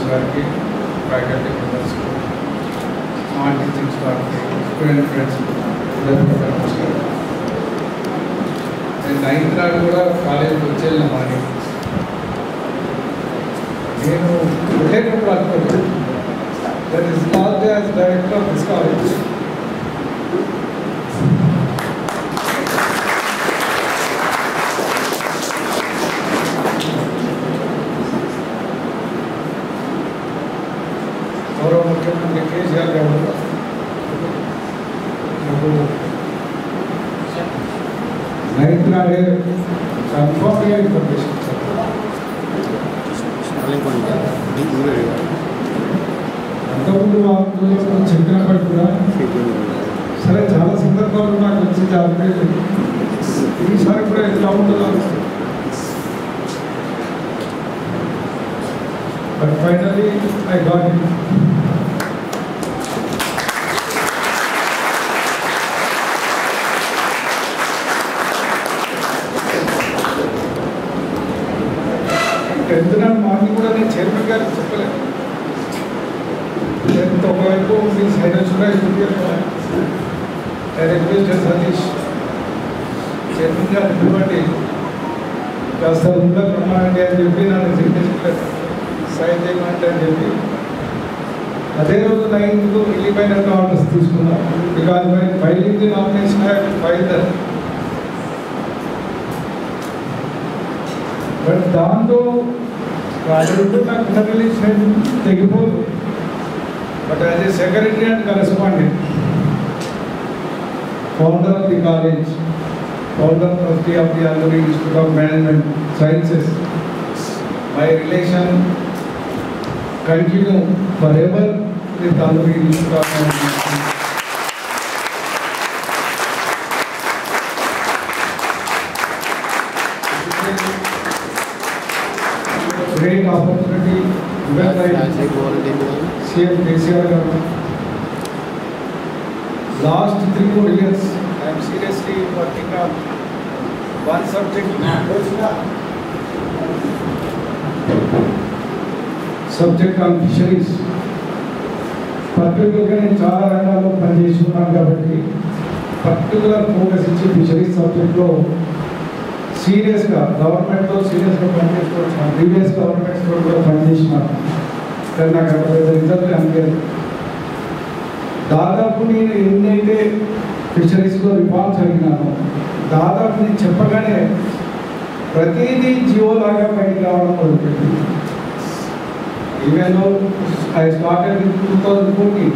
గారికి, ఫ్యాకల్టీ మెంబర్స్కు, non teaching స్టాఫ్కి, స్టూడెంట్ ఫ్రెండ్స్ నమస్కారం. నేను 9th నాడు కూడా కాలేజీకి వచ్చేళ్ళిన మార్నింగ్. నేను వెళ్ళేటప్పుడు అనుకోలేదు that is not as director of this college. గౌరవ ముఖ్యమంత్రి కేసీఆర్ గారు నాకు 9th నాడే కన్ఫర్మ్గా ఇన్ఫర్మేషన్ ఇచ్చారు. అంతకుముందు వాళ్ళు చెప్పినప్పటికీ కూడా సరే చాలా సందర్భాలు నాకు వచ్చింది. అప్డేట్ ఈసారి కూడా ఎట్లా ఉంటుందో but finally I got it. Morning కూడా నేను చైర్మన్ గారికి చెప్పలేదు. ఒకవైపు మీ సైలెన్స్ కూడా రిక్వెస్ట్ సతీష్ చైర్మన్ గారు ఇవ్వండి కాస్త ఉందా బ్రహ్మాండి అని చెప్పి నన్ను సిగ్నేచర్ సైన్ చేయమంటే అని చెప్పి అదే రోజు 9th వెళ్ళిపోయినట్టు ఆర్డర్స్ తీసుకున్నాం. Because my filing the nomination file that. But దాంతో నాకు రిలీజ్ తెగిపోదు. But as a secretary and correspondent, founder of the college, founder trustee of the Alluri Institute of Management Sciences, my relation continue forever with Alluri Institute of Management. Great opportunity given by CM KCR government. Last 3-4 years, I am seriously working on one subject on fisheries. Particularly in చాలా రంగాల్లో పనిచేస్తున్నాను కాబట్టి particular focus ఇచ్చి fisheries సబ్జెక్ట్లో సీరియస్గా గవర్నమెంట్తో సీరియస్గా పనిచేసుకోవచ్చు. Previous గవర్నమెంట్స్తో కూడా పనిచేసినాను కానీ నాకు అక్కడ పెద్ద రిజల్ట్ అనిపించలేదు. దాదాపు నేను ఎన్నైతే ఫిషరీస్లో రిఫార్మ్స్ అడిగినాను దాదాపు నేను చెప్పగానే ప్రతిదీ జియోలాగా బయటికి రావడం మొదలుపెట్టింది. Even I started in 2014.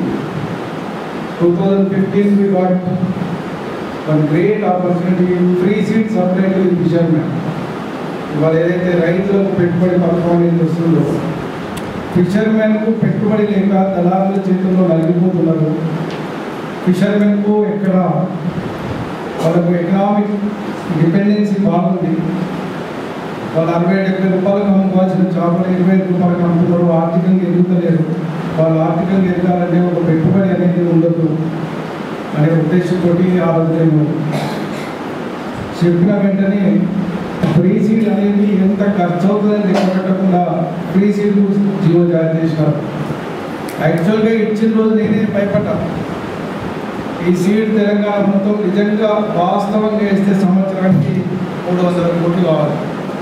2015 we got one great opportunity, free seed supply to the fishermen. ఇవాళ ఏదైతే రైతులకు పెట్టుబడి పథకం అనేది వస్తుందో ఫిషర్మెన్కు పెట్టుబడి లేక దళారుల చేతుల్లో నలిగిపోతున్నారు. ఫిషర్మెన్కు ఎక్కడ వాళ్ళకు ఎకనామిక్ డిపెండెన్సీ బాగుంది. వాళ్ళు 60-70 రూపాయలకు అమ్ముకోవాల్సిన చేపలు 25 రూపాయలకు అమ్ముతున్నారు. ఆర్థికంగా ఎదుగుతలేరు. వాళ్ళు ఆర్థికంగా ఎదగాలంటే ఒక పెట్టుబడి అనేది ఉండదు అనే ఉద్దేశంతో ఆ రోజు నేను చెప్పిన వెంటనే ఫ్రీ సీడ్ అనేది ఎంత ఖర్చు అవుతుందని లెక్క పెట్టకుండా ఫ్రీ సీడ్ జియో జారీ చేసినారు. యాక్చువల్గా ఇచ్చిన రోజు నేనే భయపడ్డాను. ఈ సీడ్ తెలంగాణ మొత్తం నిజంగా వాస్తవంగా వేస్తే సంవత్సరానికి 300 కోట్లు కావాలి,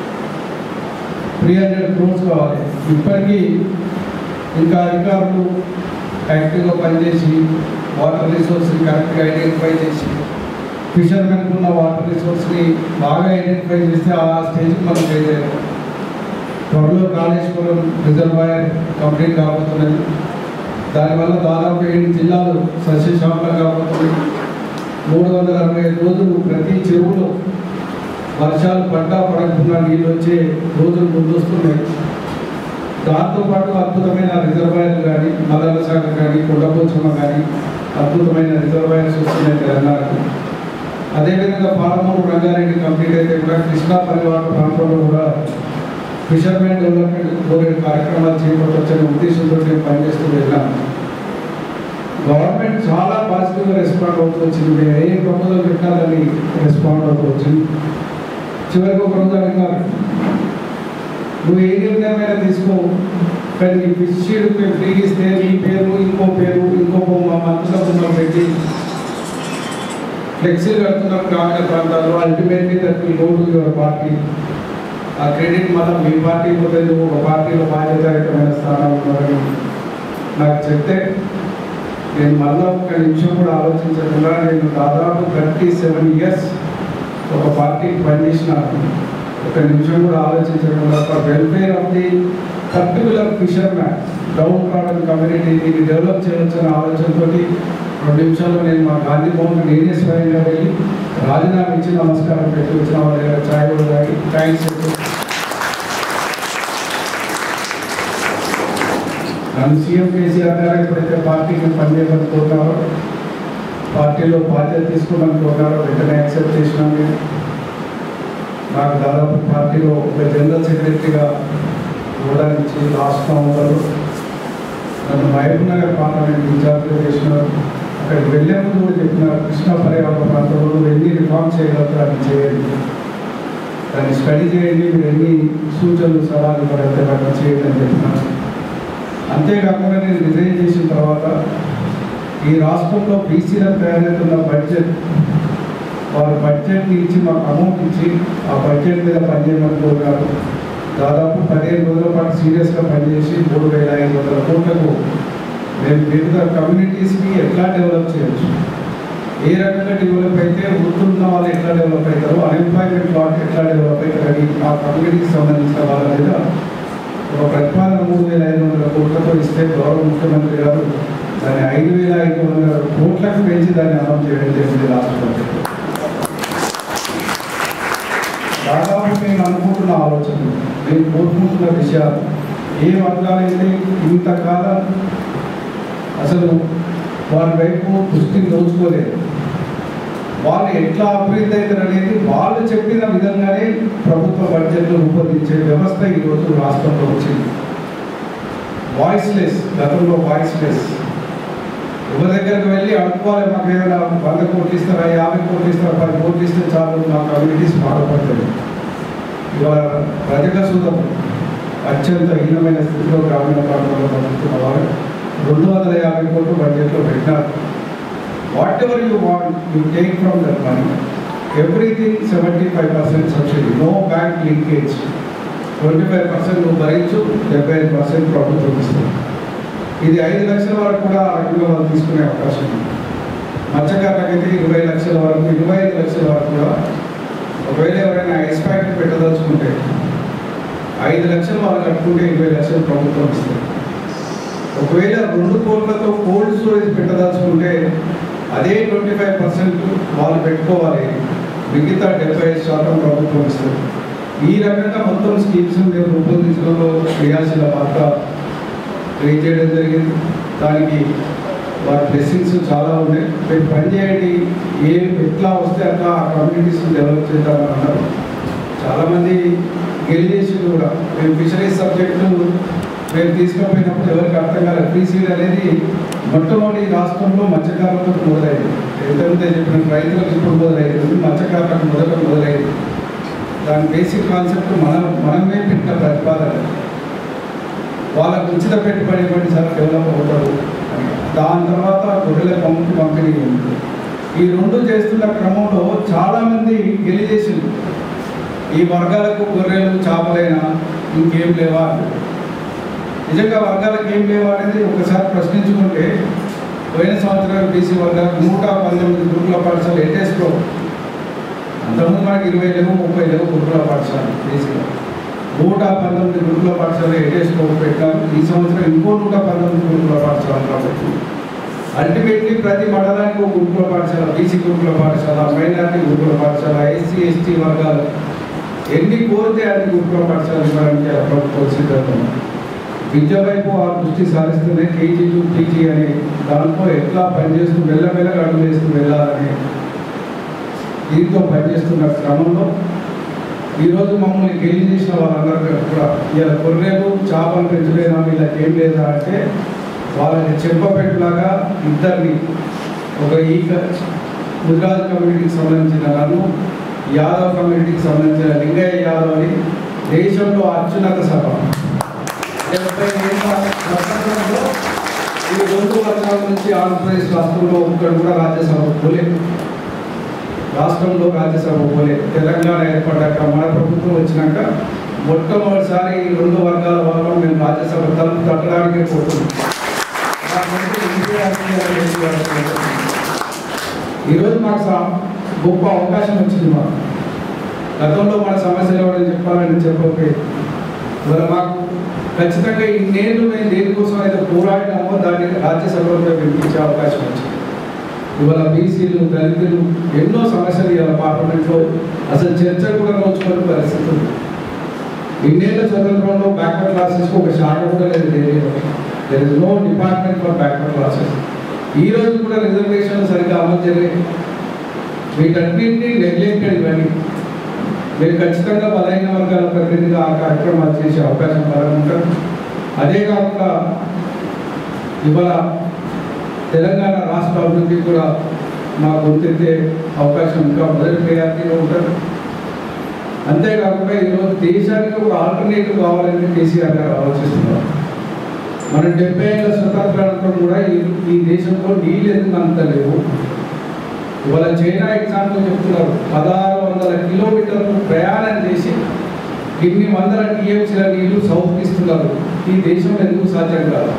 300 crores కావాలి. ఇప్పటికీ ఇంకా అధికారులు యాక్టివ్గా పనిచేసి వాటర్ రిసోర్స్ని కరెక్ట్గా ఐడెంటిఫై చేసి ఫిషర్మెన్కు ఉన్న వాటర్ రిసోర్స్ని బాగా ఐడెంటిఫై చేస్తే ఆ స్టేజ్కి మనం చేయలేము. త్వరలో కాళేశ్వరం రిజర్వాయర్ కంప్లీట్ కాబోతున్నది. దానివల్ల దాదాపు 7 జిల్లాలు సస్యశ్యామలం కాబోతుంది. 365 రోజులు ప్రతి చెరువులో వర్షాలు పడకుండా నీళ్ళు వచ్చే రోజులు ముందొస్తున్నాయి. దాంతోపాటు అద్భుతమైన రిజర్వాయర్లు కానీ మదన సాగర్ కానీ కొండపోచమ్మ కానీ అద్భుతమైన రిజర్వాయర్స్ వస్తున్నాయి తెలంగాణకు. అదేవిధంగా పాలమూరు రంగారెడ్డి కంప్లీట్ అయితే కూడా కృష్ణా పరివాహక ప్రాంతంలో కూడా ఫిషర్మెన్ డెవలప్మెంట్ కోరిన కార్యక్రమాలు చేపట్టవచ్చనే ఉద్దేశంతో నేను పనిచేస్తూ వెళ్ళాను. గవర్నమెంట్ చాలా పాజిటివ్గా రెస్పాండ్ అవుతూ వచ్చింది. ఏ ప్రపోజల్ పెట్టినా దాన్ని రెస్పాండ్ అవుతూ వచ్చింది. చివరికి ఒక రోజు అడిగారు, నువ్వు ఏ నిర్ణయమైనా తీసుకో, కానీ ఫిష్ షీడ్ మేము ఫ్రీగా ఇస్తే మీ పేరు ఇంకో బొమ్మ మంత్రుల బొమ్మ పెట్టి ఫ్లెక్సీలు కడుతున్నారు గ్రామీణ ప్రాంతాల్లో. Ultimately that will go to your party. ఆ క్రెడిట్ మళ్ళీ మీ పార్టీ పోతుంది, ఒక పార్టీలో బాధ్యతాయుతమైన స్థానం ఉన్నారని నాకు చెప్తే నేను మళ్ళీ ఒక నిమిషం కూడా ఆలోచించకుండా నేను దాదాపు 37 years ఒక పార్టీకి పనిచేసిన, ఒక నిమిషం కూడా ఆలోచించకుండా for welfare of the particular fisherman downtrodden community దీన్ని డెవలప్ చేయవచ్చనే ఆలోచనతో 2 నిమిషాల్లో నేను మా గాంధీ భవన్ నేనే స్వయంగా వెళ్ళి రాజీనామా ఇచ్చి నమస్కారం పెట్టి వచ్చిన వాళ్ళ దగ్గర ఛాయ్ కూడా తాగి థ్యాంక్స్ చెప్పి నన్ను సీఎం కేసీఆర్ గారు ఎప్పుడైతే పార్టీకి పనిచేయాలనుకుంటున్నారో, పార్టీలో బాధ్యత తీసుకోవాలనుకుంటున్నారో వెంటనే యాక్సెప్ట్ చేసినాను. నాకు దాదాపు పార్టీలో ఒక జనరల్ సెక్రటరీగా ఇవ్వడానికి లాస్ట్ నవంబర్లో నన్ను మహబూబ్ నగర్ పార్లమెంట్ ఇన్ఛార్జ్గా చేసినారు. అక్కడికి వెళ్ళే ముందు కూడా చెప్పినారు, కృష్ణా పర్యావరణ ప్రాంతంలో ఎన్ని రిఫార్మ్ చేయగలుగుతారు అని చేయండి, దాన్ని స్టడీ చేయండి, మీరు ఎన్ని సూచనలు సలహాలు పడితే అక్కడ చేయండి అని చెప్పినారు. అంతేకాకుండా నేను రిజైన్ చేసిన తర్వాత ఈ రాష్ట్రంలో బీసీలకు తయారవుతున్న బడ్జెట్, వారి బడ్జెట్ని ఇచ్చి మాకు అమౌంట్ ఇచ్చి ఆ బడ్జెట్ మీద పనిచేయమని కోరుతారు. దాదాపు 15 రోజుల పాటు సీరియస్గా పనిచేసి 3,500 కోట్లకు మేము వివిధ కమ్యూనిటీస్కి ఎట్లా డెవలప్ చేయొచ్చు, ఏ రకంగా డెవలప్ అయితే వృత్తున్న వాళ్ళు ఎట్లా డెవలప్ అవుతారు, అన్ఎంప్లాయ్మెంట్ లాట్ ఎట్లా డెవలప్ అవుతారని ఆ కమ్యూనిటీకి సంబంధించిన వాళ్ళ మీద ఒక ప్రతిపాదన 3,500 కోట్లతో ఇస్తే గౌరవ ముఖ్యమంత్రి గారు దాన్ని 5,500 కోట్లకు పెంచి దాన్ని అమలు చేయడం జరిగింది రాష్ట్ర బడ్జెట్. దాదాపు నేను అనుకుంటున్న ఆలోచనలు, నేను కోరుకుంటున్న విషయాలు, ఏ వర్గాలైతే ఇంతకాలం అసలు వారి వైపు దృష్టిని దోచుకోలేదు, వాళ్ళు ఎట్లా అభివృద్ధి అవుతారు అనేది వాళ్ళు చెప్పిన విధంగానే ప్రభుత్వ బడ్జెట్లో రూపొందించే వ్యవస్థ ఈరోజు రాష్ట్రంలో వచ్చింది. వాయిస్లెస్, గతంలో వాయిస్లెస్, ఎవరి దగ్గరకు వెళ్ళి అనుకోవాలి, మాకు ఏదైనా 100 కోట్లు ఇస్తారా, 50 కోట్లు ఇస్తారా, 10 కోట్లు ఇస్తే చాలు మా కమ్యూనిటీస్ బాధపడతాయి. ఇవాళ రజకసూతం అత్యంత హీనమైన స్థితిలో గ్రామీణ ప్రాంతాల్లో బతుకుతున్న వాళ్ళు 250 కోట్లు బడ్జెట్లో పెట్టినారు. Whatever you want you take from that money, everything 75% subsidy, no bank linkage. 25% నువ్వు భరించు, 75% ప్రభుత్వం ఇస్తుంది. ఇది 5 లక్షల వరకు కూడా ఆ రకంగా వాళ్ళు తీసుకునే అవకాశం ఉంది. మత్స్యకారులకైతే 20 లక్షల వరకు, 25 లక్షల వరకు కూడా. ఒకవేళ ఎవరైనా ఐస్ ఫ్యాక్టరీ పెట్టదలుచుకుంటే 5 లక్షలు వాళ్ళు కట్టుకుంటే 20 లక్షలు ప్రభుత్వం ఇస్తుంది. ఒకవేళ 2 కోట్లతో కోల్డ్ స్టోరేజ్ పెట్టదలుచుకుంటే అదే 25% వాళ్ళు పెట్టుకోవాలి, మిగతా 75% ప్రభుత్వం ఇస్తుంది. ఈ రకంగా మొత్తం స్కీమ్స్ మేము రూపొందించడంలో క్రియాశీల పాత్ర ప్లే చేయడం జరిగింది. దానికి వారి బ్లెస్సింగ్స్ చాలా ఉన్నాయి. మేము పనిచేయండి, ఎట్లా వస్తే అట్లా ఆ కమ్యూనిటీస్ని డెవలప్ చేద్దామని అన్నారు. చాలామంది గెలిచేసి కూడా మేము ఫిషరీస్ సబ్జెక్టు మేము తీసుకుపోయినప్పుడు ఎవరికి అర్థం కాలేదు. ఫ్రీ సీడ్ అనేది మొట్టమొదటి రాష్ట్రంలో మత్స్యకారులతో మొదలైంది. ఎంతమంది చెప్పిన రైతులకు ఇప్పుడు మొదలైంది, మత్స్యకారులకు మొదలైంది. దాని బేసిక్ కాన్సెప్ట్ మనమే పెట్టిన ప్రతిపాదన, వాళ్ళకు ఉచిత పెట్టుబడి ఇవ్వండి సార్ డెవలప్ అవుతారు అని. దాని తర్వాత గొర్రెల పంపిణీ ఉంది. ఈ 2 చేస్తున్న క్రమంలో చాలామంది గెలిచేసింది. ఈ వర్గాలకు గొర్రెలు చేపలైనా ఇంకేం లేవా, నిజంగా వర్గాలకు ఏం లేవా అనేది ఒకసారి ప్రశ్నించుకుంటే, పోయిన సంవత్సరం బీసీ వర్గాలకు 119 గురుకుల పాఠశాల ఎటేస్లో, అంతకుముందు మనకి 20 లేవు 30 లేవు గురుకుల పాఠశాల బీసీలో. 119 గురుకుల పాఠశాల ఎటేస్లో పెట్టారు. ఈ సంవత్సరం ఇంకో 119 గురుకుల పాఠశాల కాబట్టి అల్టిమేట్లీ ప్రతి మండలానికి ఒక గురుకుల పాఠశాల, బీసీ గురుకుల పాఠశాల, మైనారిటీ గురుకుల పాఠశాల, ఎస్సీ ఎస్టీ వర్గాలు ఎన్ని కోరితే అన్ని గురుకుల పాఠశాల ఇవ్వడానికి ప్రభుత్వం సిద్ధంగా విద్య వైపు ఆ దృష్టి సారిస్తూనే కేజీ టు పీజీ అనే దాంట్లో ఎట్లా పనిచేస్తూ మెల్లమెల్లగా అడుగు వేస్తూ వెళ్ళాలని దీంతో పనిచేస్తున్న క్రమంలో ఈరోజు మమ్మల్ని గెలి చేసిన వాళ్ళందరికీ కూడా ఇలా గొర్రెలు చేపలు పెంచలేదా, వీళ్ళకి ఏం లేదా అంటే వాళ్ళని చెప్పపెట్టులాగా ఇద్దరిని, ఒక ముదిరాజు కమ్యూనిటీకి సంబంధించిన నన్ను, యాదవ్ కమ్యూనిటీకి సంబంధించిన లింగయ్య యాదవ్ అని దేశంలో అత్యున్నత సభ 70 ఏళ్ళ స్వతంత్రంలో ఈ 2 వర్గాల నుంచి ఆంధ్రప్రదేశ్ రాష్ట్రంలో ఒక్కడు కూడా రాజ్యసభ పోలేదు. రాష్ట్రంలో రాజ్యసభ పోలేదు. తెలంగాణ ఏర్పడ్డాక మన ప్రభుత్వం వచ్చినాక మొట్టమొదటిసారి ఈ 2 వర్గాల వాళ్ళు మేము రాజ్యసభ తలుపు తట్టడానికే పోతున్నాం. ఈరోజు మాకు గొప్ప అవకాశం వచ్చింది. మాకు గతంలో మన సమస్యలు ఎవరైనా చెప్పాలని చెప్పకపోయేది. ఇవాళ మాకు ఖచ్చితంగా ఇన్నేళ్ళు మేము దేనికోసం అయితే పోరాడినామో దాన్ని రాజ్యసభలో వినిపించే అవకాశం వచ్చింది. ఇవాళ బీసీలు, దళితులు ఎన్నో సమస్యలు ఇవాళ పార్లమెంట్లో అసలు చర్చ కూడా నోచుకునే పరిస్థితి ఉంది. ఇన్నేళ్ల స్వతంత్రంలో బ్యాక్వర్డ్ క్లాసెస్కి ఒక శాఖ కూడా లేదు. There is no department for backward classes. ఈ రోజు కూడా రిజర్వేషన్లు సరిగ్గా అమలు చేయలేదు. వీటన్నింటినీ నెగ్లెక్టెడ్. ఇవన్నీ మీరు ఖచ్చితంగా బలైన వర్గాల ప్రతినిధిగా ఆ కార్యక్రమాలు చేసే అవకాశం బలంగా ఉంటుంది. అదే కాకుండా ఇవాళ తెలంగాణ రాష్ట్ర అభివృద్ధి కూడా మా గుర్తించే అవకాశం ఇంకా మొదటి ప్రయారిటీలో ఉంటుంది. అంతేకాకుండా ఈరోజు దేశానికి ఒక ఆల్టర్నేటివ్ కావాలని కేసీఆర్ గారు ఆలోచిస్తున్నారు. మనం 70 ఏళ్ళ స్వతంత్రానంతరం కూడా ఈ దేశంలో నీళ్ళు ఎందుకు అంతలేవు. ఇవాళ చైనా ఎగ్జాంపుల్ చెప్తున్నారు. 1600 కిలోమీటర్లు ప్రయాణం చేసి ఇన్ని వందల టీఎంసీల నీళ్లు సౌత్కి ఇస్తున్నారు. ఈ దేశంలో ఎందుకు సాధ్యం కాదు?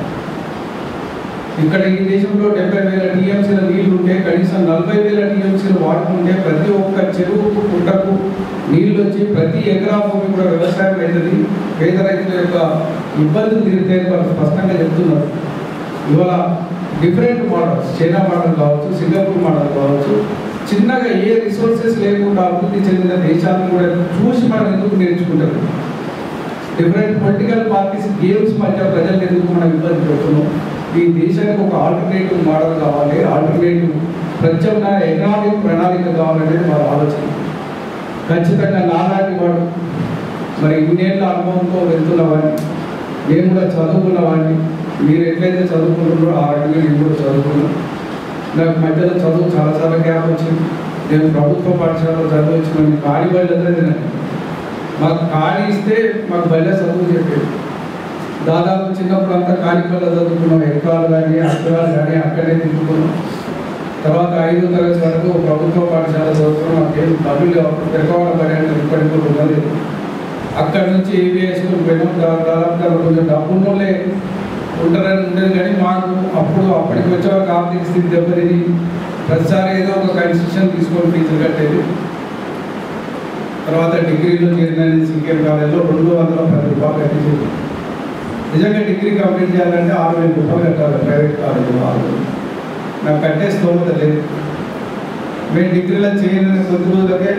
ఇక్కడ ఈ దేశంలో 70,000 టీఎంసీల నీళ్లు ఉంటే కనీసం 40,000 టీఎంసీలు వాడుకుంటే ప్రతి ఒక్క చెరువుకు, కుంటకు నీళ్ళు వచ్చి ప్రతి ఎకరా భూమి కూడా వ్యవసాయం అవుతుంది. పేద రైతుల యొక్క ఇబ్బందులు తీరితే వాళ్ళు స్పష్టంగా చెప్తున్నారు. ఇవాళ డిఫరెంట్ మోడల్స్, చైనా మోడల్ కావచ్చు, సింగపూర్ మోడల్ కావచ్చు, చిన్నగా ఏ రిసోర్సెస్ లేకుండా అభివృద్ధి చెందిన దేశాలను కూడా చూసి మనం ఎందుకు నేర్చుకుంటారు? డిఫరెంట్ పొలిటికల్ పార్టీస్ గేమ్స్ మధ్య ప్రజలు ఎందుకు మనం ఇబ్బంది పెడుతున్నాం? ఈ దేశానికి ఒక ఆల్టర్నేటివ్ మోడల్ కావాలి, ఆల్టర్నేటివ్ ప్రత్యామ్నాయ ఎకనామిక్ ప్రణాళిక కావాలనేది వాళ్ళ ఆలోచన. ఖచ్చితంగా నాలాంటి వాడు మరి ఇన్నేళ్ళ అనుభవంతో వెళ్తున్నవాడిని, నేను కూడా చదువుకున్నవాడిని. మీరు ఎట్లయితే చదువుకుంటున్నారో ఆ రకంగా నేను కూడా చదువుకున్నాను. నాకు మధ్యలో చదువు చాలాసార్లు గ్యాప్ వచ్చింది. నేను ప్రభుత్వ పాఠశాలలో చదువు వచ్చిన ఖాళీ బయలుదేరే తిన్నాను. మాకు ఖాళీ ఇస్తే మాకు బయట చదువు చెప్పేది. దాదాపు చిన్నప్పుడు అంతా కాలికల్లో చదువుకున్నాం. ఎక్కాలు కానీ అక్షరాలు కానీ అక్కడే తిప్పుకున్నాం. తర్వాత 5వ తరగతి వరకు ప్రభుత్వ పాఠశాల చదువుకున్నాం. మాకేం డబ్బులు పెరగడం పని అంటే ఇప్పటికి కూడా ఉన్నది. అక్కడి నుంచి ఏబిఐ స్కూల్ పోయినాం. దాదాపు కొంచెం డబ్బున్నోళ్ళే ఉంటారని ఉండేది. కానీ మాకు అప్పటికి వచ్చేవాళ్ళకి ఆర్థిక స్థితి దెబ్బతిని ప్రతిసారి ఏదో ఒక కన్స్ట్రక్షన్ తీసుకొని ఫీజులు కట్టేది. తర్వాత డిగ్రీలో చేరిన సీకేఎం కాలేజ్లో 210 రూపాయలు కట్టేది. నిజంగా డిగ్రీ కంప్లీట్ చేయాలంటే 6,000 రూపాయలు కట్టాలి ప్రైవేట్ కాలేజీలో. నాకు కట్టే స్తోమత లేదు. మేము డిగ్రీలో చేయని కొద్ది రోజులకే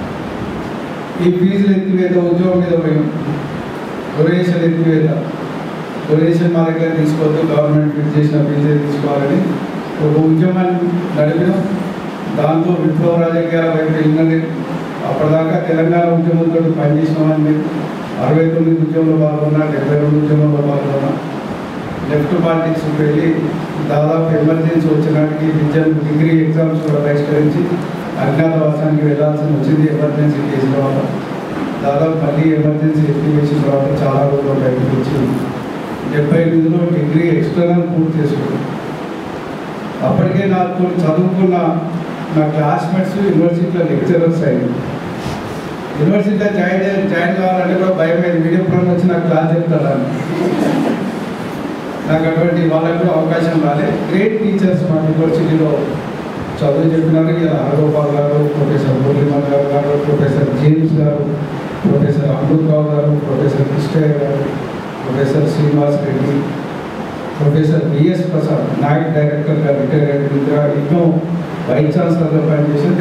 ఈ ఫీజులు ఎత్తివేత, ఉద్యోగం మీద పోయాం. డొనేషన్ ఎత్తివేత, డొనేషన్ మా దగ్గర తీసుకోవద్దు, గవర్నమెంట్ ఫిక్స్ చేసిన ఫీజే తీసుకోవాలని ఒక ఉద్యమాన్ని నడిపినాం. దాంతో విప్లవ రాజకీయాల వైపు వెళ్ళినది. అప్పటిదాకా తెలంగాణ ఉద్యమంతో పనిచేసినామని మేము 69 ఉద్యమంలో పాల్గొన్నా, 72 ఉద్యమంలో పాల్గొన్నా. లెఫ్ట్ పార్టీస్ వెళ్ళి దాదాపు ఎమర్జెన్సీ వచ్చినాటికి డిగ్రీ ఎగ్జామ్స్ కూడా బహిష్కరించి అజ్ఞాతవాసానికి వెళ్ళాల్సి వచ్చింది. ఎమర్జెన్సీ కేసుల వల్ల దాదాపు మళ్ళీ ఎమర్జెన్సీ ఎత్తివేసిన తర్వాత చాలా రోజులు బయటకు వచ్చింది. 78లో డిగ్రీ ఎక్స్టర్నల్ పూర్తి చేసుకున్నాను. అప్పటికే నాకు చదువుకున్న నా క్లాస్మేట్స్ యూనివర్సిటీలో లెక్చరర్స్ అయ్యింది. యూనివర్సిటీలో జాయిన్ కావాలంటే కూడా భయం అయింది. మీడియం ప్రాంతం వచ్చి నాకు క్లాస్ చెప్తారని. నాకు అటువంటి వాళ్ళకు కూడా అవకాశం రాలేదు. గ్రేట్ టీచర్స్ మా యూనివర్సిటీలో చదువు చెప్పినారు. హరగోపాల్ గారు, ప్రొఫెసర్ మురళీమన్ గారు, ప్రొఫెసర్ జేమ్స్ గారు, ప్రొఫెసర్ అమృతరావు గారు, ప్రొఫెసర్ కృష్ణయ్య గారు, professor Srinivas Reddy, professor BS Prasad, Naik డైరెక్టర్గా రిటైర్ అయిన ఎన్నో వైస్ ఛాన్సలర్గా పనిచేసి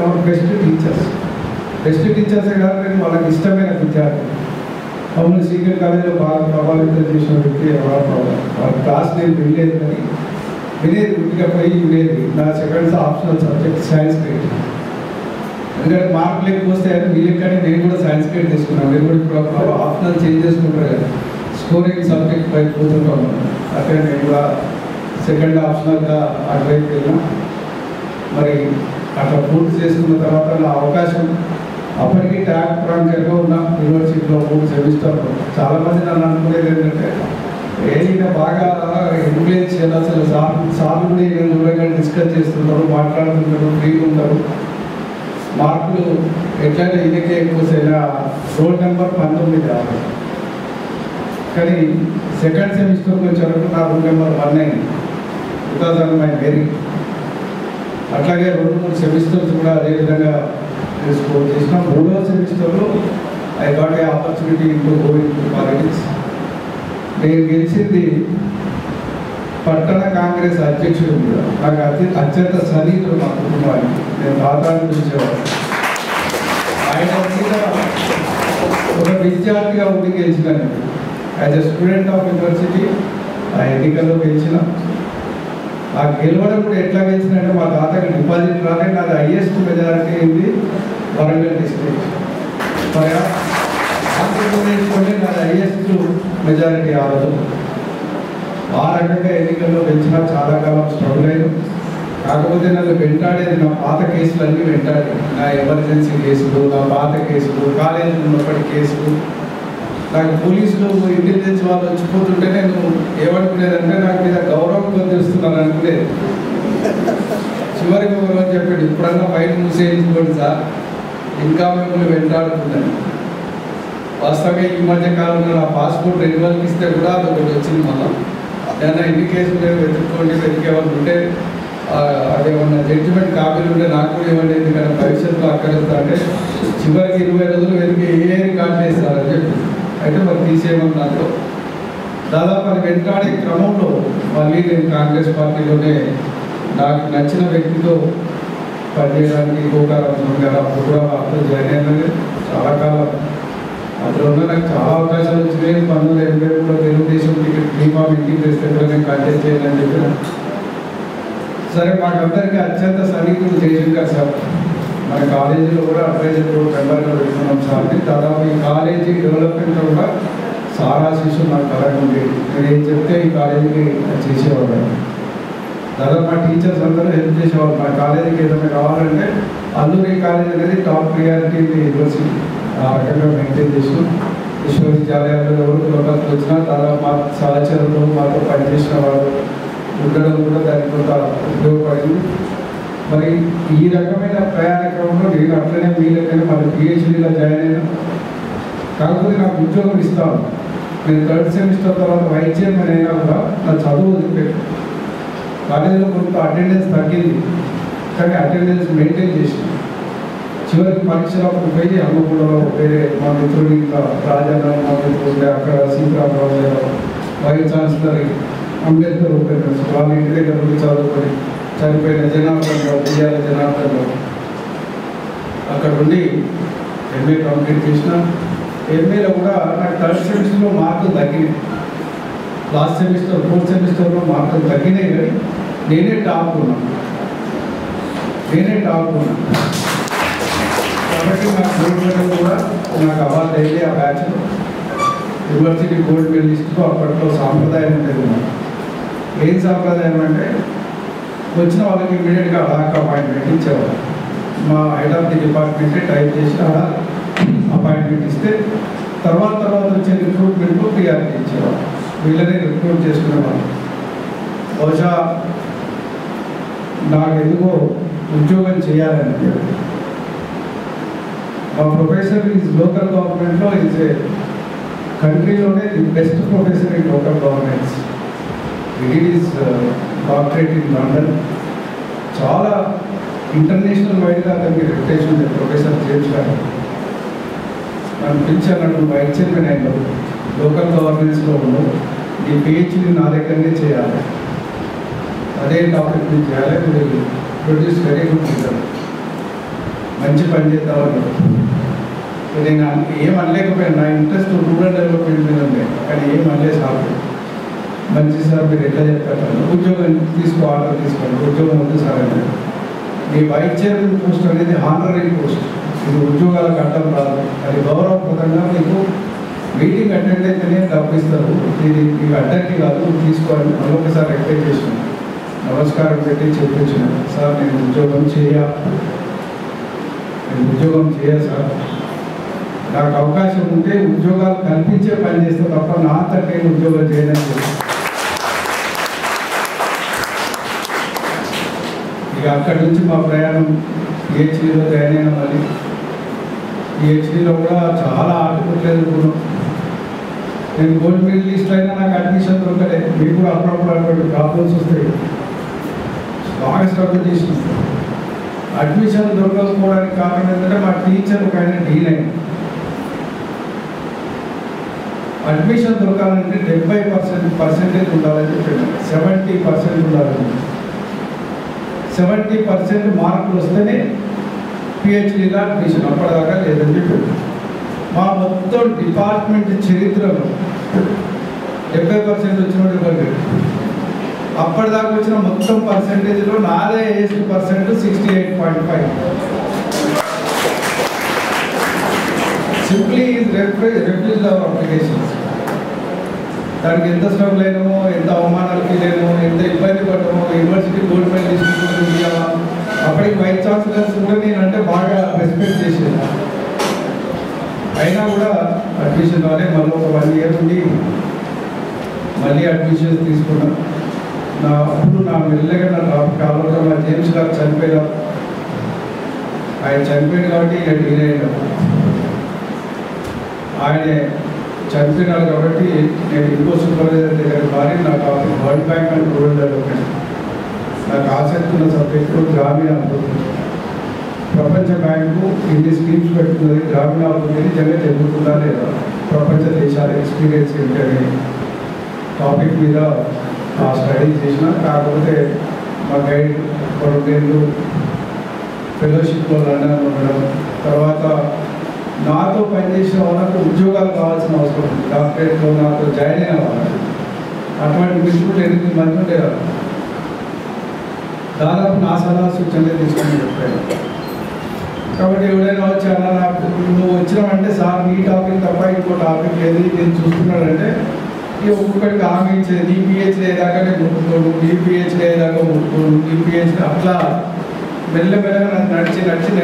బెస్ట్ టీచర్సే కాదు, కానీ వాళ్ళకి ఇష్టమైన విద్యార్థి. అవును, సీనియర్ కాలేజీలో బాగా ప్రభావితం చేసిన వ్యక్తి వాళ్ళ క్లాస్ నేను వినలేదు, కానీ వినేది గుర్తుగా పోయి వినేది. నా సెకండ్ ఆప్షనల్ సబ్జెక్ట్ సాంస్క్రిట్. ఎందుకంటే మార్కులు ఎక్కువ వస్తాయని వీళ్ళకి, కానీ నేను కూడా సాంస్క్రిట్ తీసుకున్నాను. నేను కూడా ఇప్పుడు ఆప్షనల్ చేంజ్ చేసుకుంటారు కదా, స్కోరింగ్ సబ్జెక్ట్ పైకి పోతుంటాను. అక్కడ నేను కూడా సెకండ్ ఆప్షనల్గా అటువైపు వెళ్ళినా. మరి అట్లా పూర్తి చేసుకున్న తర్వాత నా అవకాశం అప్పటికి ట్యాక్ ర్యాంకర్గా ఉన్న యూనివర్సిటీలో 3 సెమిస్టర్లో చాలామంది నన్ను అనుకునేది ఏంటంటే ఈయన బాగా ఇన్ఫ్లుయెన్స్ చేయాలి. అసలు సార్లు కూడా ఈయన దూరంగా డిస్కస్ చేస్తుంటారు, మాట్లాడుతుంటారు, ఫ్రీగా ఉంటారు. మార్కులు ఎట్లయినా ఈయనకే ఎక్కువ రోల్ నెంబర్ 19. కానీ సెకండ్ సెమిస్టర్కి వచ్చేవరకు నా రోల్ నెంబర్ 1 అయింది. 2009 వెరీ. అట్లాగే 2-3 సెమిస్టర్స్ కూడా అదేవిధంగా స్కోర్ చేసిన. 3వ సెమిస్టర్లో I got a opportunity to go into politics. నేను గెలిచింది పట్టణ కాంగ్రెస్ అధ్యక్షుడు కూడా. నాకు అత్యంత సన్నిహితుడు మా కుటుంబానికి. నేను తాతాన్ని పిలిచేవాడు. ఆయన మీద ఒక విద్యార్థిగా ఉండి గెలిచినాను. As a student of university ఆ ఎన్నికల్లో గెలిచిన. ఆ గెలవడం కూడా ఎట్లా గెలిచినంటే మా తాతకి డిపాజిట్ రాలే. నాది హైయెస్ట్ మెజారిటీ అయింది వరంగల్ డిస్ట్రిక్ట్. ఆంధ్రప్రదేశ్లోనే నాది హైయెస్ట్ మెజారిటీ ఆ రోజు. ఆ రకంగా ఎన్నికల్లో గెలిచిన. చాలా కాలం స్ట్రగుల్ అయ్యాను. కాకపోతే నన్ను వెంటాడేది నా పాత కేసులన్నీ వెంటాడి. నా ఎమర్జెన్సీ కేసులు, నా పాత కేసులు, కాలేజీలో ఉన్నప్పటి కేసులు. నాకు పోలీసులు ఇంటెలిజెన్స్ వాళ్ళు వచ్చిపోతుంటే నేను ఏమనుకునేదంటే నాకు మీద గౌరవం పొందిస్తున్నాను అనుకునేది. చివరికి ఒక రోజు చెప్పాడు, ఇప్పుడన్నా ఫైల్ మూసేయించుకోండి సార్, ఇంకా మిమ్మల్ని వెంటాడుతున్నాను. వాస్తవంగా ఈ మధ్య కాలంలో నా పాస్పోర్ట్ రెన్యువల్కి ఇస్తే కూడా అది ఒకటి వచ్చింది. మళ్ళీ ఏదైనా ఇన్ని కేసులు నేను వెతుక్కోండి, వెతికేవాళ్ళు ఉంటే అదేమన్నా జడ్జిమెంట్ కాపీలు ఉంటే నాకు కూడా ఇవ్వండి, ఎందుకంటే భవిష్యత్తులో అక్కడిస్తా అంటే చివరికి 20 రోజులు వెతికి ఏ రికార్డు చేస్తారని చెప్పి అయితే మరి తీసేయమని నాకు దాదాపు అది వెంటాడే క్రమంలో మళ్ళీ నేను కాంగ్రెస్ పార్టీలోనే నాకు నచ్చిన వ్యక్తితో పనిచేయడానికి గోకారాం గారు అప్పుడు కూడా అప్పుడు జాయిన్ అయినది. చాలా కాలం అందులో నాకు చాలా అవకాశాలు వచ్చినాయి. 1983లో తెలుగుదేశం టికెట్ బీమామ్ ఇంటికి తెస్తే నేను కంటెస్ట్ చేయాలని చెప్పిన. సరే, మాకందరికీ అత్యంత సన్నిహితులు జయశంకర్ సార్. మన కాలేజీలో కూడా అడ్వైజర్ బోర్డు మెంబర్గా పెట్టుకున్నాం సార్ని. దాదాపు ఈ కాలేజీ డెవలప్మెంట్లో కూడా సారా శిష్యులు నాకు తరగా ఉండేది. నేను ఏం చెప్తే ఈ కాలేజీకి చేసేవాడు. దాదాపు మా టీచర్స్ అందరూ హెల్ప్ చేసేవాళ్ళు. మా కాలేజీకి ఏదైనా కావాలంటే అల్లూరి కాలేజ్ అనేది టాప్ ప్రియారిటీ యూనివర్సిటీ. ఆ రకంగా మెయింటైన్ చేసినాం. విశ్వవిద్యాలయాల్లో ఎవరు లోకల్కి వచ్చినా దాదాపు మా సహచరులు మాతో పనిచేసిన వాళ్ళు ఉండడం కూడా దానికి కొంత ఉపయోగపడింది. మరి ఈ రకమైన ప్రయాణికంలో నేను అట్లనే వీళ్ళకైనా మళ్ళీ పిహెచ్డీలో జాయిన్ అయినా. కాకపోతే నాకు ఉద్యోగం ఇస్తాను. నేను 3rd సెమిస్టర్ తర్వాత వైస్ చైర్మన్ అయినా కూడా నా చదువు వదిలిపెట్టు. కాలేజీలో కొంత అటెండెన్స్ తగ్గింది, కానీ అటెండెన్స్ మెయింటైన్ చేసి చివరికి పరీక్షలప్పుడు పోయి అమ్మగూడలో వేరే మా మిత్రుడి రాజన్న మా మిత్రుడు అక్కడ సీతారామరావు వైస్ ఛాన్సలర్ అంబేద్కర్ ఉపయోగించి వాళ్ళ ఇంటి దగ్గర నుండి చదువుకొని చనిపోయిన జనార్దన్లో ఉయ్యాల జనార్దన్లో అక్కడ ఉండి ఎంఏ కంప్లీట్ చేసిన. ఎంఏలో కూడా నాకు 3rd సెమిస్టర్లో మార్కులు తగ్గినాయి. లాస్ట్ సెమిస్టర్ 4th సెమిస్టర్లో మార్కులు తగ్గినాయి, కానీ నేనే టాప్ ఉన్నాను. కాబట్టి నాకు గోల్డ్ మెడల్ కూడా నాకు అవార్డు అయింది. ఆ బ్యాచ్లో యూనివర్సిటీ గోల్డ్ మెడలిస్ట్తో అప్పట్లో సాంప్రదాయం ఉండేది. ఏం సాంప్రదాయం అంటే వచ్చిన వాళ్ళకి ఇమీడియట్గా అలాక్ అపాయింట్మెంట్ ఇచ్చేవాళ్ళు. మా హెడ్ ఆఫ్ ది డిపార్ట్మెంటే టైప్ చేసి అలా అపాయింట్మెంట్ ఇస్తే తర్వాత వచ్చే రిక్రూట్మెంట్లో ప్రియారిటీ ఇచ్చేవాళ్ళు. వీళ్ళనే రిక్రూట్ చేసుకునేవాళ్ళు. బహుశా నాకు ఎందుకో ఉద్యోగం చేయాలని చెప్పి మా ప్రొఫెసర్ ఈజ్ లోకల్ గవర్నమెంట్లో ఈజ్ ఏ కంట్రీలోనే the best professor in local governance. It is doctorate in London. చాలా ఇంటర్నేషనల్ వైడ్గా అతనికి రెప్యుటేషన్ ఉంది. ప్రొఫెసర్ జేమ్స్ గారు నన్ను పిలిచాను, వైస్ చైర్మన్ అయినా లోకల్ గవర్నెన్స్లో ఉన్నావు, నీ పిహెచ్డీ నా దగ్గరనే చేయాలి, అదే టాపిక్ మీద చేయాలి, మీరు ప్రొడ్యూస్ వెరీ గుడ్ రిజల్ట్, మంచి పని చేద్దామని. నేను ఏం అనలేకపోయాను. నా ఇంట్రెస్ట్ రూరల్ డెవలప్మెంట్ మీద ఉండే, కానీ ఏం అనలేదు సార్. మంచి సార్, మీరు ఎట్లా చెప్తారు, ఉద్యోగం ఆర్డర్ తీసుకోండి, ఉద్యోగం ఉంది సార్ అంటే. మీ వైస్ చైర్మన్ పోస్ట్ అనేది హానరీ పోస్ట్, ఇది ఉద్యోగాలకు అడ్డం రాదు. అది గౌరవప్రదంగా మీకు మీటింగ్ అటెండ్ అయితేనే డబ్బు ఇస్తారు, ఇది మీకు అడ్డంకి కాదు, తీసుకోవాలని మరొకసారి రిక్వెస్ట్ చేసిన. నమస్కారం పెట్టి చెప్పించిన, సార్ నేను ఉద్యోగం చేయ సార్, నాకు అవకాశం ఉంటే ఉద్యోగాలు కల్పించే పని చేస్తే తప్ప నా అంతటి ఉద్యోగం చేయడానికి ఇక అక్కడి నుంచి మా ప్రయాణం పిహెచ్డీలో జాయిన్ అయినా. మళ్ళీ పిహెచ్డీలో కూడా చాలా ఆటుకుంటూ ఎదుర్కొన్నాం. నేను గోల్డ్ మెడలిస్ట్ అయినా నాకు అడ్మిషన్ దొరకలేదు. మీకు కూడా అప్పుడప్పుడు అటువంటి ప్రాబ్లమ్స్ వస్తాయి. బాగా స్ట్రగుల్ చేసిన. అడ్మిషన్ దొరకకపోవడానికి కారణం ఏంటంటే మా టీచర్ ఒక ఆయన డీల్ అయింది. అడ్మిషన్ దొరకాలంటే 70% ఉండాలని చెప్పాను. 70% ఉండాలని. 70% మార్కులు వస్తేనే పిహెచ్డీలో అడ్మిషన్, అప్పటిదాకా లేదని చెప్పాడు. మా మొత్తం డిపార్ట్మెంట్ చరిత్రలో 70% వచ్చినట్టు ఇవ్వండి. అప్పటిదాకా వచ్చిన మొత్తం పర్సెంటేజ్లో నాదే 8% 68.5. Simply refuse our applications. దానికి ఎంత స్ట్రగుల్ అయినామో, ఎంత అవమానాలు ఫీల్ అయినామో, ఎంత ఇబ్బంది పడ్డామో. యూనివర్సిటీ గోల్డ్ మెడల్ తీసుకుంటే అప్పటికి వైస్ ఛాన్సలర్స్ కూడా నేనంటే బాగా రెస్పెక్ట్ చేసేది. అయినా కూడా అడ్మిషన్ రాలే. మళ్ళీ ఒక 1 year ఉండి మళ్ళీ అడ్మిషన్స్ తీసుకున్నాను. అప్పుడు నా మెల్లగా నా ట్రాఫిక్ కాలంలో మా జేమ్స్ గారు చనిపోయారు. ఆయన చనిపోయాడు కాబట్టి ఇక డీల్ అయ్యాడు. ఆయన చనిపోయినాడు కాబట్టి నేను ఇంకో సూపర్వైజర్ దగ్గర మారి నాకు World Bank and rural development నాకు ఆసక్తి ఉన్న సబ్జెక్టు గ్రామీణ అభివృద్ధి. ప్రపంచ బ్యాంకు ఇన్ని స్కీమ్స్ పెట్టుకున్నది. గ్రామీణ అభివృద్ధి నిజంగా జరుగుతుందా లేదా, ప్రపంచ దేశాల ఎక్స్పీరియన్స్ ఏంటనే టాపిక్ మీద స్టడీ చేసిన. కాకపోతే మా గైడ్ 2 ఏళ్ళు ఫెలోషిప్లో లండన్ ఉండడం, తర్వాత నాతో పనిచేసిన వాళ్ళకు ఉద్యోగాలు కావాల్సిన అవసరం ఉంది. డాక్టరేట్లో నాతో జాయిన్ అయిన వాళ్ళకి అటువంటి మిత్రులు 8 మంది ఉండేవారు. దాదాపు నా సలహా సూచనలే తీసుకొని చెప్పాను. కాబట్టి ఎవరైనా వచ్చి అన్న నాకు నువ్వు వచ్చినావంటే సార్ నీ టాపిక్ తప్ప ఇంకో టాపిక్ ఏది నేను చూస్తున్నాడంటే ఈ ఒక్కొక్కడికి హామీ ఇచ్చేది. నీ పిహెచ్డీ అయ్యేదాకానే ముట్టుకోడు, నీ పిహెచ్డీ అయ్యేదాకా ముట్టుకోడు, నీ పిహెచ్డీ అట్లా మెల్లమెల్లగా నాకు నడిచి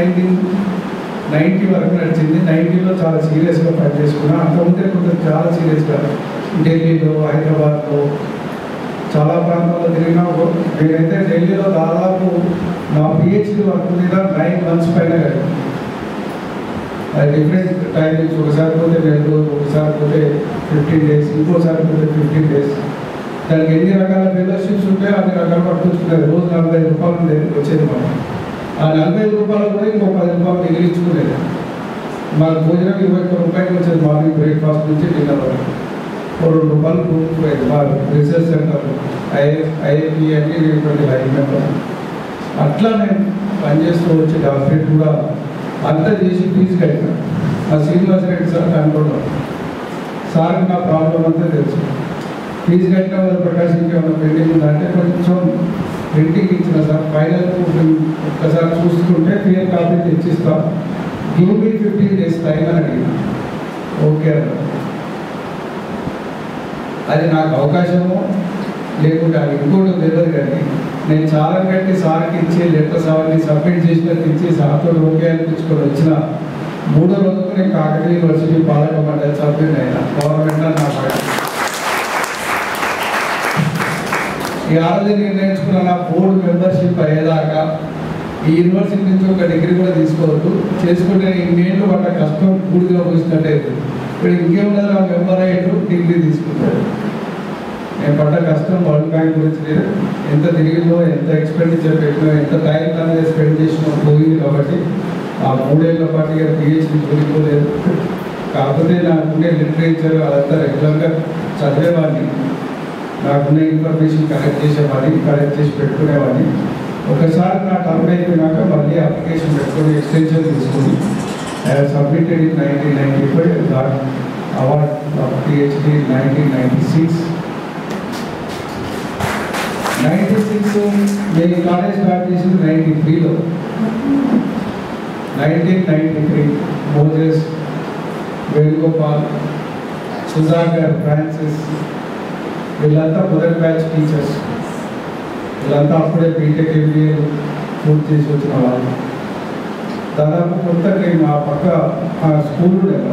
1990 వరకు నడిచింది. 90లో చాలా సీరియస్గా పనిచేసుకున్నా. అంతకుముందే కొంచెం చాలా సీరియస్గా ఢిల్లీలో, హైదరాబాద్లో చాలా ప్రాంతాల్లో తిరిగినా. నేనైతే ఢిల్లీలో దాదాపు నా పిహెచ్డీ వర్క్ మీద 9 months పైన కలిగింది. అది డిఫరెంట్ టైమింగ్స్. ఒకసారి పోతే 2 రోజులు, ఒకసారి పోతే 15 days, ఇంకోసారి పోతే 15 days. దానికి ఎన్ని రకాల ఫెలోషిప్స్ ఉంటే అన్ని రకాలు పట్టుకొచ్చుకునేది. రోజు 45 రూపాయలు ఉండేది వచ్చేది. మనం ఆ 45 రూపాయలు కూడా ఇంకో 10 రూపాయలు మిగిలించుకునేది. మాకు భోజనం 21 రూపాయలకి వచ్చేది. మార్నింగ్ బ్రేక్ఫాస్ట్ నుంచి డిన్నర్ వరకు 2 రూపాయలు కూర్చుపోయేది. మా రీసెర్చ్ సెంటర్ ఐఐపి అని లైన్ మెంబర్. అట్లా నేను పనిచేస్తూ వచ్చి డాక్టరేట్ కూడా అంతా చేసి ఫీజు కట్టినా. మా శ్రీనివాస రెడ్డి సార్ కంట్రోలర్ సార్కి నా ప్రాబ్లం అంతా తెలుసు. ఫీజు కట్టిన వాళ్ళు ప్రకాష్ ఇంకేమైనా పెండింగ్ ఉందంటే కొంచెం ప్రింటింగ్ ఇచ్చిన సార్, ఫైనల్ ఒక్కసారి చూసుకుంటే క్లియర్ కాపీ తెచ్చిస్తా, గివ్ మీ 15 days టైం అని అడిగిన. ఓకే అన్న. అది నాకు అవకాశము లేకుంటే అది ఇంకోటి తెలియదు. కానీ నేను చాలా కట్టి సార్కి ఇచ్చి లెటర్స్ అవన్నీ సబ్మిట్ చేసినట్టు ఇచ్చి సార్తో ఓకే అనిపించుకొని వచ్చిన 3వ రోజుకు నేను కాకతీయ యూనివర్సిటీ పాలక మండలి సభ్యుని అయినా. గవర్నమెంట్లో నా పడ ఈ ఆరోజు నిర్ణయించుకున్న నా బోర్డు మెంబర్షిప్ అయ్యేదాకా ఈ యూనివర్సిటీ నుంచి ఒక డిగ్రీ కూడా తీసుకోవద్దు. చేసుకుంటే ఇన్నేళ్ళు పడ్డ కష్టం పూర్తిగా పోసినట్టయితే ఇప్పుడు ఇంకేమున్నది నా మెంబర్ అయ్యేటు డిగ్రీ తీసుకుంటాడు. నేను పడ్డ కష్టం వరల్డ్ బ్యాంక్ గురించి లేదు. ఎంత తిరిగిందో, ఎంత ఎక్స్పెండిచర్ పెట్టినో, ఎంత టైం అనేది స్పెండ్ చేసినో పోయింది. కాబట్టి ఆ 3 ఏళ్ల పాటు ఇక పిహెచ్డీ చూసుకోలేదు. కాకపోతే నాకుండే లిటరేచర్ అదంతా రెగ్యులర్గా చదివేవాడిని. నాకున్న ఇన్ఫర్మేషన్ కలెక్ట్ చేసేవాడిని, కలెక్ట్ చేసి పెట్టుకునేవాడిని. ఒకసారి నా టర్మ్ అయిపోయినాక మళ్ళీ అప్లికేషన్ పెట్టుకొని ఎక్స్టెన్షన్ తీసుకుని I have submitted in 1995, got award of PhD in 1996. 96 నేను కాలేజ్ స్టార్ట్ చేసింది 93లో. 1993 మోజెస్, వేణుగోపాల్, సుధాకర్, ఫ్రాన్సిస్ వీళ్ళంతా మొదటి బ్యాచ్ టీచర్స్. వీళ్ళంతా అప్పుడే బీటెక్ ఎంబీఏ పూర్తి చేసి వచ్చిన వాళ్ళు. దాదాపు కొంత మా పక్క స్కూల్ ఉండేది,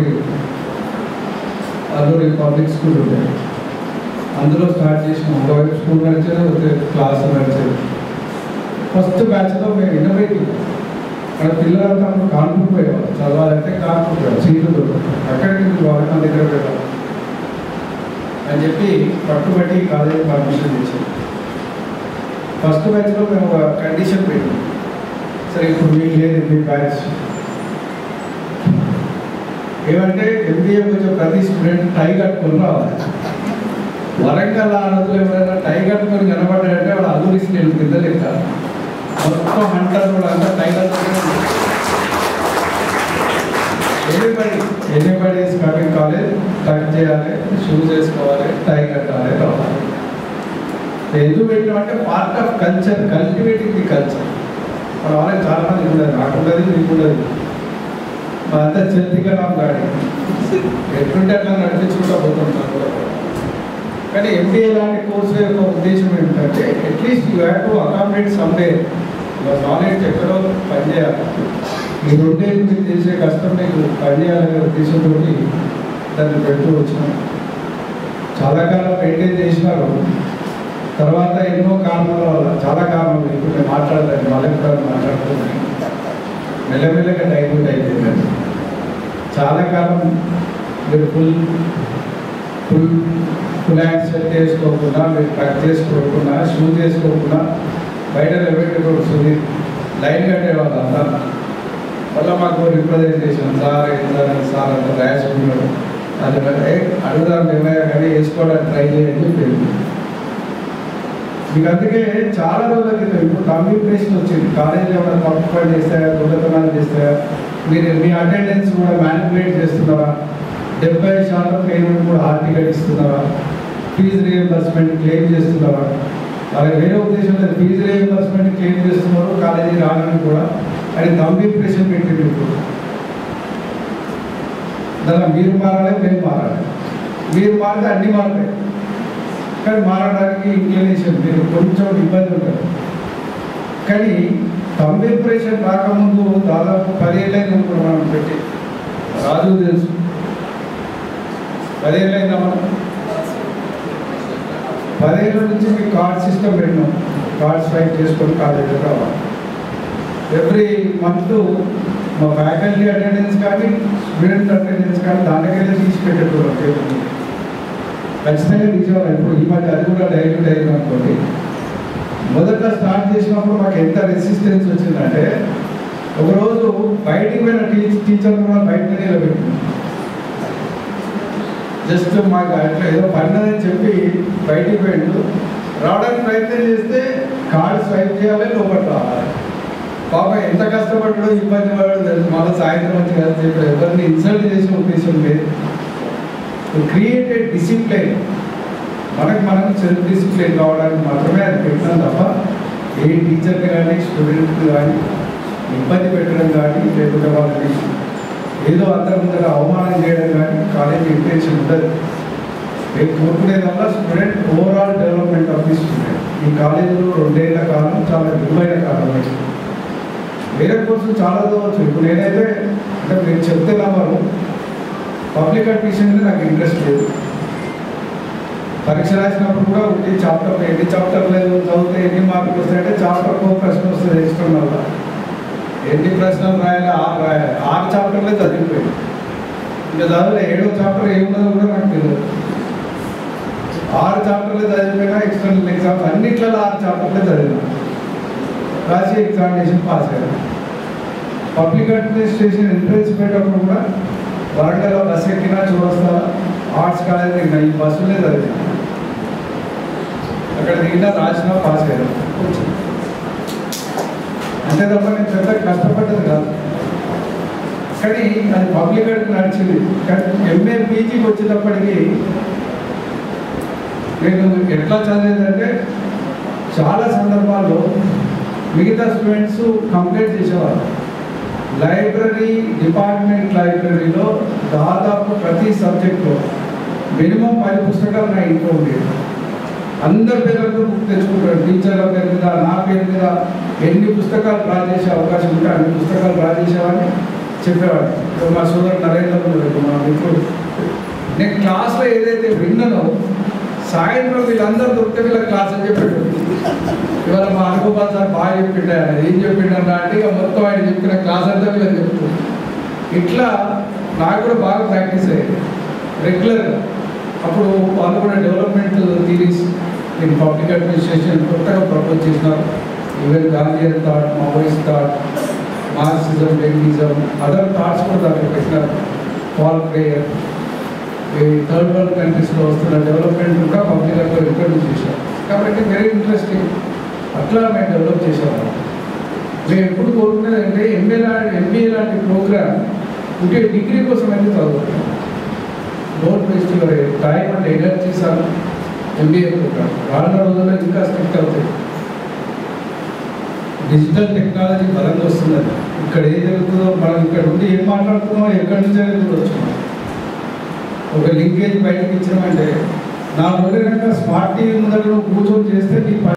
అల్లూరి పబ్లిక్ స్కూల్ ఉండేది. అందులో స్టార్ట్ చేసిన ఒకవైపు స్కూల్ నడిచేది, ఒక క్లాస్ నడిచేది. ఫస్ట్ బ్యాచ్లో మేము ఇన్నోవేటివ్ అక్కడ పిల్లలంతా కాన్పూర్ పోయేవాళ్ళు, చదవాలంటే కాన్పూర్ పోయారు, సీట్లు దొరుకుతాయి, అక్కడికి వరంగల్ దగ్గర పెట్టాలి అని చెప్పి పట్టుబట్టి కాలేజీ పర్మిషన్ ఇచ్చారు. ఫస్ట్ బ్యాచ్లో మేము ఒక కండిషన్ పెట్టాం, సరే ఇప్పుడు మీకు లేదు మీ బ్యాచ్ ఏమంటే ఎంబీఏకి వచ్చే ప్రతి స్టూడెంట్ టై కట్టుకొని రావాలి. వరంగల్ ఆ రోజులు ఎవరైనా టై కట్టుకొని కనబడ్డాడంటే వాడు అదూరిసి నేను కింద లెక్క మొత్తం హంటర్ కూడా అంతా టై కట్టుకొని ఎనీబడి ఈస్ కమింగ్ కాలేజ్ టక్ చేయాలి, షూస్ వేసుకోవాలి, టై కట్టాలి, రావాలి. ఎందుకు పెట్టినామంటే part of culture, cultivating the culture. మన వాళ్ళకి చాలా మంది ఉండదు, నాకుండదు మీకు ఉండదు, అంతా చెత్తిగా నాకు గాడి ఎట్లుంటే అట్లా నడిపించుకుంటూ పోతుంటారు. కానీ ఎంబీఏ లాంటి కోర్సు యొక్క ఉద్దేశం ఏంటంటే at least you have to accommodate someday, knowledge ఎక్కడో పనిచేయాలి, ఈ రెండేళ్ళు మీకు చేసే కష్టం మీకు పనిచేయాలనే ఉద్దేశంతో దాన్ని పెడుతూ వచ్చినాం. చాలా కాలం మెయింటైన్ చేసినారు. తర్వాత ఎన్నో కారణాల వల్ల, చాలా కారణాలు ఇప్పుడు నేను మాట్లాడలేదు, మళ్ళీ మాట్లాడుతున్నాను, మెల్లమెల్లగా డైల్యూట్ అయిపోయింది. చాలా కాలం మీరు ఫుల్ హ్యాండ్ సెట్ చేసుకోకుండా, మీరు ట్రక్ చేసుకోకుండా, షూస్ చేసుకోకుండా బయట నిలబెట్టుకోవచ్చు, లైన్ కట్టేవాళ్ళు అంతా. మళ్ళీ మాకు రిప్రజెంటేషన్ సార్ సార్ అంత ర్యాష్ ఉన్నాడు, అది అడుగుదాం ఏమైనా కానీ వేసుకోవడానికి ట్రై చేయని చెప్పింది. మీకు అందుకే చాలా రోజుల క్రితం ఇప్పుడు కమ్యూనికేషన్ వచ్చింది, కాలేజీలో ఏమైనా తప్పు పని చేస్తాయా, దొంగతనాలు చేస్తాయా, మీరు మీ అటెండెన్స్ కూడా మ్యానిపులేట్ చేస్తున్నారా, 70% పేమెంట్ కూడా హార్టికట్ ఇస్తున్నారా, ఫీజు రీఎంబర్స్మెంట్ క్లెయిమ్ చేస్తున్నారా, అలా వేరే ఉద్దేశం లేదు, ఫీజు రీఎంబర్స్మెంట్ క్లెయిమ్ చేస్తున్నారు, కాలేజీ రాగానే కూడా అది ఇంప్రెషన్ పెట్టింది. ఇప్పుడు దానిలో మీరు మారాలి, మేము మారాలి, మీరు మారితే అన్నీ మారుతాయి, కానీ మారడానికి ఇంక్లినేషన్ మీరు కొంచెం ఇబ్బంది ఉంటుంది. కానీ ఇంప్రెషన్ రాకముందు దాదాపు 10 ఏళ్ళైంది కూడా మనం పెట్టి, రాజు తెలుసు 10 ఏళ్ళైందా మనం, 10 ఏళ్ళ నుంచి మీకు కార్డ్ సిస్టమ్ పెట్టినాం, కార్డ్ స్వైప్ చేసుకొని కాలేజీలో రావాలి. ఎవ్రీ మంత్ మా ఫ్యాకల్టీ అటెండెన్స్ కానీ స్టూడెంట్ అటెండెన్స్ కానీ దానికైనా తీసి పెట్టేటోళ్ళం టేబుల్ ఖచ్చితంగా తీసేవాళ్ళం. ఇప్పుడు ఈ మధ్య అది కూడా డైల్యూట్ అయింది అనుకోండి. మొదట స్టార్ట్ చేసినప్పుడు మాకు ఎంత రెసిస్టెన్స్ వచ్చిందంటే, ఒకరోజు బయటికి పోయిన టీచర్ కూడా బయటనే నిలబెట్టింది. జస్ట్ మాకు అట్లా ఏదో పన్నదని చెప్పి బయటికి పోయిండు, రావడానికి ప్రయత్నం చేస్తే కార్డు స్వైప్ చేయాలి, లోపల రావాలి. పాప ఎంత కష్టపడ్డాడో, ఇబ్బంది పడ్డాడో తెలుసు. మళ్ళీ సాయంత్రం వచ్చి కదా చెప్పి ఎవరిని ఇన్సల్ట్ చేసే ఉద్దేశం లేదు. క్రియేటెడ్ డిసిప్లైన్, మనకు సెల్ఫ్ డిసిప్లైన్ కావడానికి మాత్రమే అది పెట్టినాం తప్ప ఏ టీచర్కి కానీ స్టూడెంట్కి కానీ ఇబ్బంది పెట్టడం కానీ, లేకపోతే వాళ్ళని ఏదో అందరి ముందర అవమానం చేయడం కానీ కాలేజీ ఇంటెన్షన్ ఉండదు. మేము కోరుకునేదల్లా student overall development of the student. ఈ కాలేజీలో 2 ఏళ్ల కాలం చాలా విలువైన కాలం. వేరే కోర్సులు చాలా చదవచ్చు. ఇప్పుడు నేనైతే అంటే మీరు చెప్తే నమ్మరు, పబ్లిక్ అడ్మిషన్ మీద నాకు ఇంట్రెస్ట్ లేదు. పరీక్ష రాసినప్పుడు కూడా ఒకటి చాప్టర్, ఎన్ని చాప్టర్ లేదు చదివితే ఎన్ని మార్కులు వస్తాయంటే చాప్టర్కి ఒక ప్రశ్న వస్తుంది ఎక్స్టర్నల్ వల్ల. ఎన్ని ప్రశ్నలు రాయాలి, 6 రాయాలి, 6 చాప్టర్లే చదివిపోయింది. ఇంకా చదివిన 7వ చాప్టర్ ఏమున్నదో కూడా నాకు తెలియదు. 6 చాప్టర్లే చదివిపోయినా ఎక్స్టర్నల్ ఎగ్జామ్స్ అన్నిట్లలో 6 చాప్టర్లే చదివినా, రాసి ఎగ్జామినేషన్ పాస్ అయ్యాను. పబ్లిక్ అడ్మినిస్ట్రేషన్ ఎంట్రన్స్ పెట్టినప్పుడు కూడా వరంగల్లో బస్సు ఎక్కినా చూడొస్తా ఆర్ట్స్ కాలేజ్ దిగినా, ఈ బస్సులే చదివినా, అక్కడ దిగినా రాసినా పాస్ అయ్యాను. అంతే తప్ప నేను పెద్ద కష్టపడ్డది కాదు. కానీ అది పబ్లిక్ అడ్మిట్ నడిచింది. కానీ ఎంఏ పీజీకి వచ్చేటప్పటికి నేను ఎట్లా చదివేదంటే, చాలా సందర్భాల్లో మిగతా స్టూడెంట్స్ కంప్లైంట్ చేసేవారు. లైబ్రరీ, డిపార్ట్మెంట్ లైబ్రరీలో దాదాపు ప్రతి సబ్జెక్ట్లో మినిమం 10 పుస్తకాలు నా ఇంట్లో ఉండేవి. అందరి పేర్లతో బుక్ తెచ్చుకుంటారు, టీచర్ల పేరు మీద, నా పేరు మీద ఎన్ని పుస్తకాలు డ్రా చేసే అవకాశం ఉంటే అన్ని పుస్తకాలు డ్రా చేసేవాడిని చెప్పేవాడిని. ఇప్పుడు మా సోదరు నరేంద్ర ఉన్నాడు, మా మిత్రుడు, నేను క్లాస్లో ఏదైతే విన్నానో సాయంత్రం వీళ్ళందరూ దొరికితే వీళ్ళ క్లాస్ అని చెప్పాడు. ఇవాళ మా అనుభవాలు సార్ బాగా చెప్పిండా, ఏం చెప్పిండన్నా అంటే ఇక మొత్తం ఆయన చెప్పిన క్లాస్ అంతా వీళ్ళని చెప్తుంది. ఇట్లా నాకు కూడా బాగా ప్రాక్టీస్ అయ్యేది రెగ్యులర్గా. అప్పుడు వాళ్ళు కూడా development theories in public administration కొత్తగా ప్రపోజ్ చేసినారు. Even Gandhian thought, Maoist thought, Marxism, Leninism, other thoughts కూడా దాంట్లో పెట్టినారు. పాల్ ప్రేయర్, ఈ థర్డ్ వరల్డ్ కంట్రీస్లో వస్తున్న డెవలప్మెంట్ కూడా పబ్లిక్గా ఇంట్రడ్యూస్ చేశారు. కాబట్టి వెరీ ఇంట్రెస్టింగ్. అట్లా మేము డెవలప్ చేసేవాళ్ళం. మేము ఎప్పుడు కోరుకునేది అంటే ఎంబీఏ లాంటి ప్రోగ్రామ్ ఉంటే డిగ్రీ కోసం అయితే చదువుతాం. Don't waste your time and energy sir. MBA program రానున్న రోజుల్లో ఇంకా స్ట్రిక్ట్ అవుతాయి. డిజిటల్ టెక్నాలజీ బలంగా వస్తున్నది. ఇక్కడ ఏం జరుగుతుందో మనం ఇక్కడ ఉండి ఏం మాట్లాడుతున్నామో ఎక్కడి నుంచి అనేది కూడా వచ్చినాం. ఒక లింకేజ్ బయటకు ఇచ్చినామంటే 4 రోజుల స్మార్ట్ టీవీ ముందర కూర్చొని చేస్తే నీ